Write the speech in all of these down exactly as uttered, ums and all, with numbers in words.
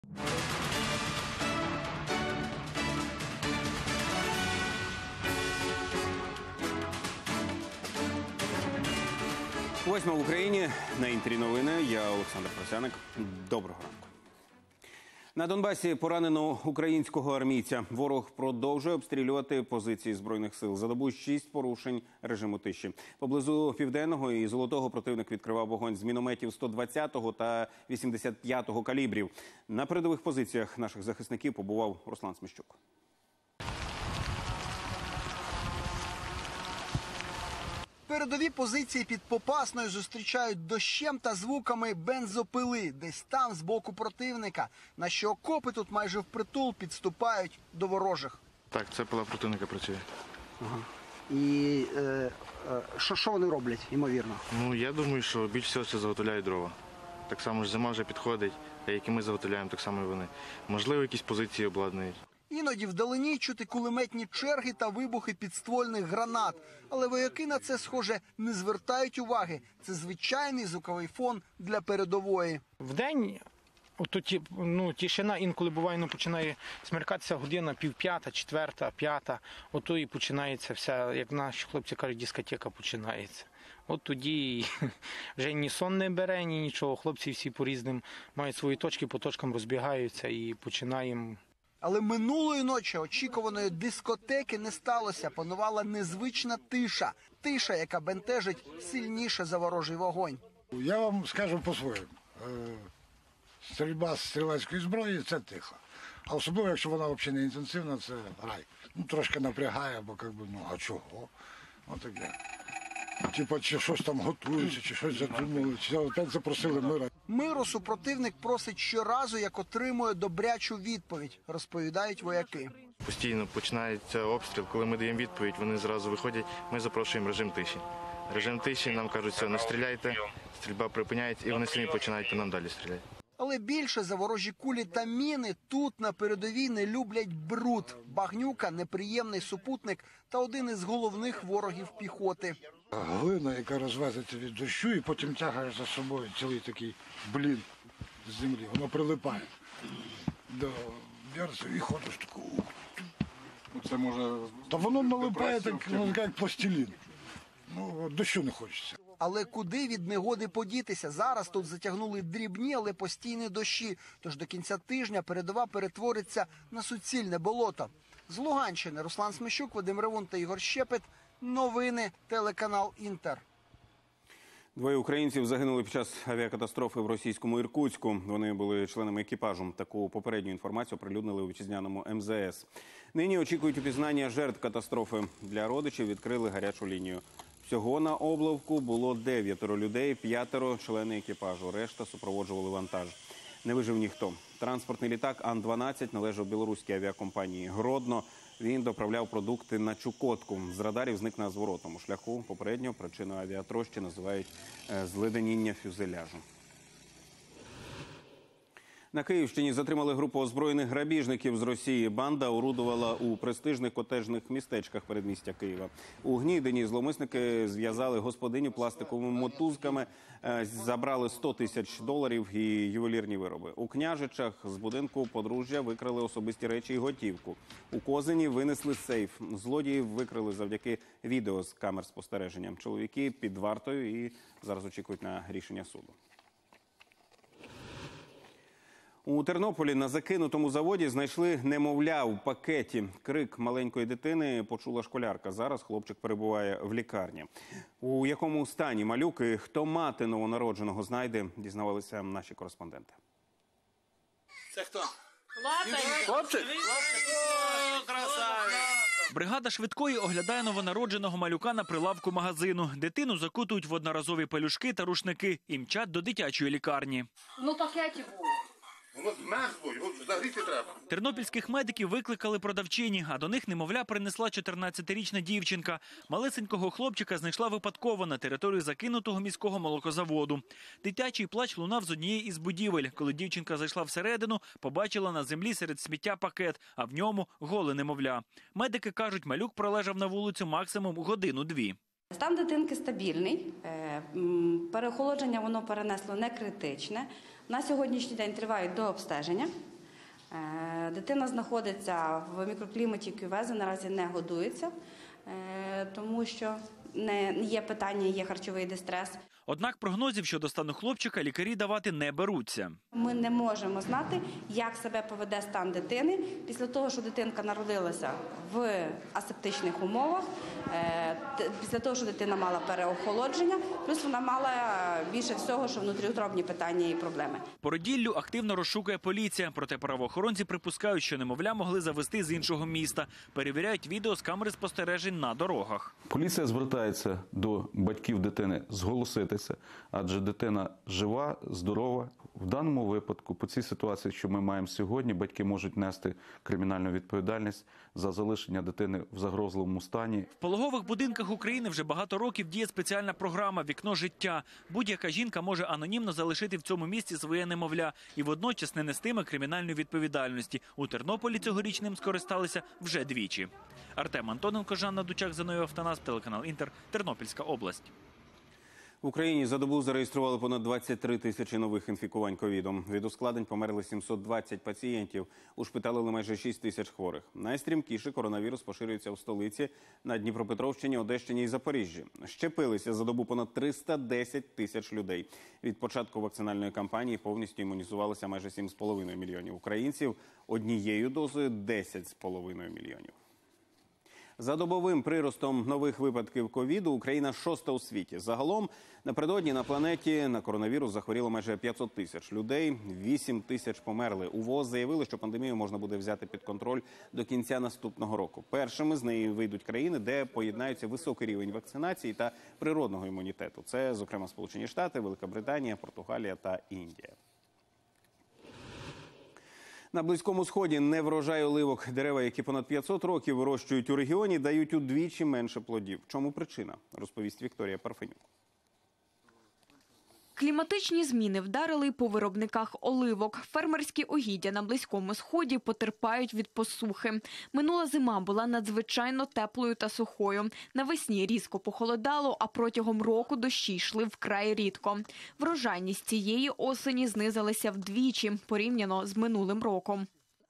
Восьма в Україні. На Інтері новини. Я Олександр Просяник. Доброго ранку. На Донбасі поранено українського армійця. Ворог продовжує обстрілювати позиції Збройних сил. За добу шість порушень режиму тиші. Поблизу Південного і Золотого противник відкривав вогонь з мінометів сто двадцятого та вісімдесят п'ятого калібрів. На передових позиціях наших захисників побував Руслан Сміщук. Передові позиції під Попасною зустрічають дощем та звуками бензопили, десь там, з боку противника, на що окопи тут майже впритул підступають до ворожих. Так, це пила противника працює. Ага. І е, е, що, що вони роблять, ймовірно? Ну, я думаю, що більш всього це заготовляють дрова. Так само ж зима вже підходить, а які ми заготовляємо, так само і вони. Можливо, якісь позиції обладнують. Іноді вдалині чути кулеметні черги та вибухи підствольних гранат. Але вояки на це, схоже, не звертають уваги. Це звичайний звуковий фон для передової. Вдень ото, ну, тишина, інколи буває, ну, починає смеркатися година, півп'ята, четверта, п'ята. Ото і починається вся, як наші хлопці кажуть, дискотека починається. От тоді вже ні сон не бере, ні нічого. Хлопці всі по різним мають свої точки, по точкам розбігаються і починаємо. Але минулої ночі очікуваної дискотеки не сталося. Панувала незвична тиша. Тиша, яка бентежить сильніше за ворожий вогонь. Я вам скажу по-своєму. Стрільба з стрілецької зброї – це тихо. А особливо, якщо вона взагалі не інтенсивна, це рай. Ну, трошки напрягає, бо, як би, ну, а чого? Отаке. Типа, чи щось там готується, чи щось задумали, чи опять запросили мира. Миру супротивник просить щоразу, як отримує добрячу відповідь, розповідають вояки. Постійно починається обстріл, коли ми даємо відповідь, вони зразу виходять, ми запрошуємо режим тиші. Режим тиші, нам кажуть, все, не стріляйте, стрільба припиняється, і вони самі починають по нам далі стріляти. Але більше за ворожі кулі та міни тут на передовій не люблять бруд. Багнюка – неприємний супутник та один із головних ворогів піхоти. Глина, яка розвезеться від дощу, і потім тягає за собою цілий такий блін з землі. Воно прилипає до берця і ходиш таку. Це може... Та воно налипає так, ну, як пластилін. Ну, дощу не хочеться. Але куди від негоди подітися? Зараз тут затягнули дрібні, але постійні дощі. Тож до кінця тижня передова перетвориться на суцільне болото. З Луганщини Руслан Сміщук, Вадим Ревун та Ігор Щепет. Новини, телеканал «Інтер». Двоє українців загинули під час авіакатастрофи в російському Іркутську. Вони були членами екіпажу. Таку попередню інформацію оприлюднили у вітчизняному ем зе ес. Нині очікують упізнання жертв катастрофи. Для родичів відкрили гарячу лінію. Всього на облавку було дев'ятеро людей, п'ятеро члени екіпажу. Решта супроводжували вантаж. Не вижив ніхто. Транспортний літак Ан дванадцять належав білоруській авіакомпанії «Гродно». Він доправляв продукти на Чукотку. З радарів зник на зворотному шляху. Попередньо причиною авіатрощі називають зледеніння фюзеляжу. На Київщині затримали групу озброєних грабіжників з Росії. Банда орудувала у престижних котеджних містечках передмістя Києва. У Гнідині зловмисники зв'язали господиню пластиковими мотузками, забрали сто тисяч доларів і ювелірні вироби. У Княжичах з будинку подружжя викрали особисті речі і готівку. У Козині винесли сейф. Злодіїв викрили завдяки відео з камер спостереження. Чоловіки під вартою і зараз очікують на рішення суду. У Тернополі на закинутому заводі знайшли немовля у пакеті. Крик маленької дитини почула школярка. Зараз хлопчик перебуває в лікарні. У якому стані малюк і хто мати новонародженого знайде, дізнавалися наші кореспонденти. Це хто? Хлопчик? О, красавець! Бригада швидкої оглядає новонародженого малюка на прилавку магазину. Дитину закутують в одноразові пелюшки та рушники і мчать до дитячої лікарні. Ну, пакеті було. Воно змерзло, його загріти треба. Тернопільських медиків викликали продавчині, а до них немовля принесла чотирнадцятирічна дівчинка. Малесенького хлопчика знайшла випадково на території закинутого міського молокозаводу. Дитячий плач лунав з однієї із будівель. Коли дівчинка зайшла всередину, побачила на землі серед сміття пакет, а в ньому голе немовля. Медики кажуть, малюк пролежав на вулицю максимум годину-дві. Стан дитинки стабільний, переохолодження воно перенесло не критичне. На сьогоднішній день тривають дообстеження. Е, Дитина знаходиться в мікрокліматі кювези, наразі не годується, е, тому що не є питання, є харчовий дистрес. Однак прогнозів щодо стану хлопчика лікарі давати не беруться. Ми не можемо знати, як себе поведе стан дитини після того, що дитинка народилася в асептичних умовах, після того, що дитина мала переохолодження, плюс вона мала більше всього, що внутріутробні питання і проблеми. Породіллю активно розшукує поліція, проте правоохоронці припускають, що немовля могли завести з іншого міста. Перевіряють відео з камери спостережень на дорогах. Поліція звертається до батьків дитини зголоситися, адже дитина жива, здорова. В даному випадку, по цій ситуації, що ми маємо сьогодні, батьки можуть нести кримінальну відповідальність за залишення дитини в загрозливому стані. В пологових будинках України вже багато років діє спеціальна програма «Вікно життя». Будь-яка жінка може анонімно залишити в цьому місці своє немовля і водночас не нестиме кримінальної відповідальності. У Тернополі цьогоріч ним скористалися вже двічі. Артем Антоненко, Жанна Дучак, Зиновій Автонас, телеканал «Інтер», Тернопільська область. В Україні за добу зареєстрували понад двадцять три тисячі нових інфікувань ковідом. Від ускладнень померли сімсот двадцять пацієнтів. Ушпиталили майже шість тисяч хворих. Найстрімкіше коронавірус поширюється у столиці, на Дніпропетровщині, Одещині і Запоріжжі. Щепилися за добу понад триста десять тисяч людей. Від початку вакцинальної кампанії повністю імунізувалися майже сім з половиною мільйонів українців. Однією дозою – десять з половиною мільйонів. За добовим приростом нових випадків ковіду Україна шоста у світі. Загалом напередодні на планеті на коронавірус захворіло майже п'ятсот тисяч людей, вісім тисяч померли. У ВОЗ заявили, що пандемію можна буде взяти під контроль до кінця наступного року. Першими з неї вийдуть країни, де поєднаються високий рівень вакцинації та природного імунітету. Це, зокрема, Сполучені Штати, Велика Британія, Португалія та Індія. На Близькому Сході неврожай оливок. Дерева, які понад п'ятсот років вирощують у регіоні, дають удвічі менше плодів. Чому причина? Розповість Вікторія Парфенюк. Кліматичні зміни вдарили й по виробниках оливок. Фермерські угіддя на Близькому Сході потерпають від посухи. Минула зима була надзвичайно теплою та сухою. Навесні різко похолодало, а протягом року дощі йшли вкрай рідко. Врожайність цієї осені знизилася вдвічі, порівняно з минулим роком.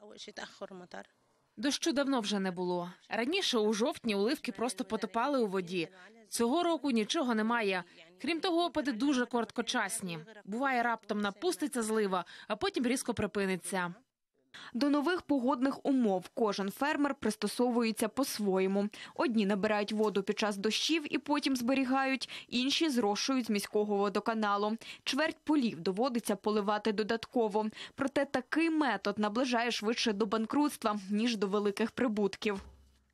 Дощу давно вже не було. Раніше у жовтні оливки просто потопали у воді. Цього року нічого немає. Крім того, опади дуже короткочасні. Буває, раптом напуститься злива, а потім різко припиниться. До нових погодних умов кожен фермер пристосовується по-своєму. Одні набирають воду під час дощів і потім зберігають, інші зрошують з міського водоканалу. Чверть полів доводиться поливати додатково. Проте такий метод наближає швидше до банкрутства, ніж до великих прибутків.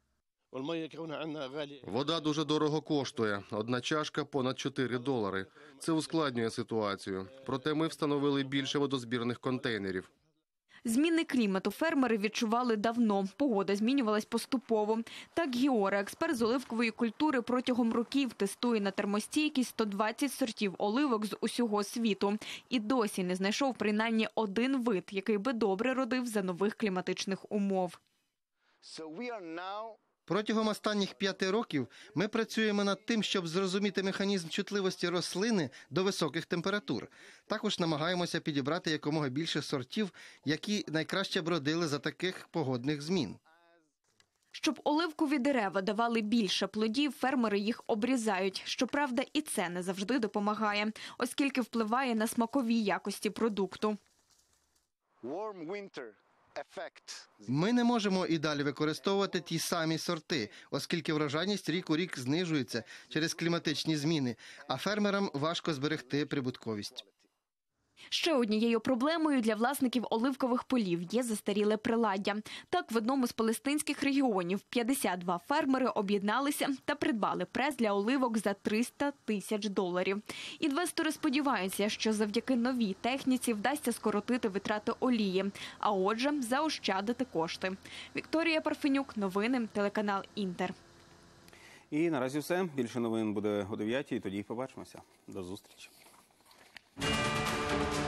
Вода дуже дорого коштує. Одна чашка – понад чотири долари. Це ускладнює ситуацію. Проте ми встановили більше водозбірних контейнерів. Зміни клімату фермери відчували давно. Погода змінювалась поступово. Так Гіора, експерт з оливкової культури, протягом років тестує на термостійкість сто двадцять сортів оливок з усього світу. І досі не знайшов принаймні один вид, який би добре родив за нових кліматичних умов. Протягом останніх п'яти років ми працюємо над тим, щоб зрозуміти механізм чутливості рослини до високих температур. Також намагаємося підібрати якомога більше сортів, які найкраще б родили за таких погодних змін. Щоб оливкові дерева давали більше плодів, фермери їх обрізають. Щоправда, і це не завжди допомагає, оскільки впливає на смакові якості продукту. Ми не можемо і далі використовувати ті самі сорти, оскільки врожайність рік у рік знижується через кліматичні зміни, а фермерам важко зберегти прибутковість. Ще однією проблемою для власників оливкових полів є застаріле приладдя. Так, в одному з палестинських регіонів п'ятдесят два фермери об'єдналися та придбали прес для оливок за триста тисяч доларів. Інвестори сподіваються, що завдяки новій техніці вдасться скоротити витрати олії, а отже, заощадити кошти. Вікторія Парфенюк, новини, телеканал «Інтер». І наразі все. Більше новин буде о дев'ятій, тоді й побачимося. До зустрічі.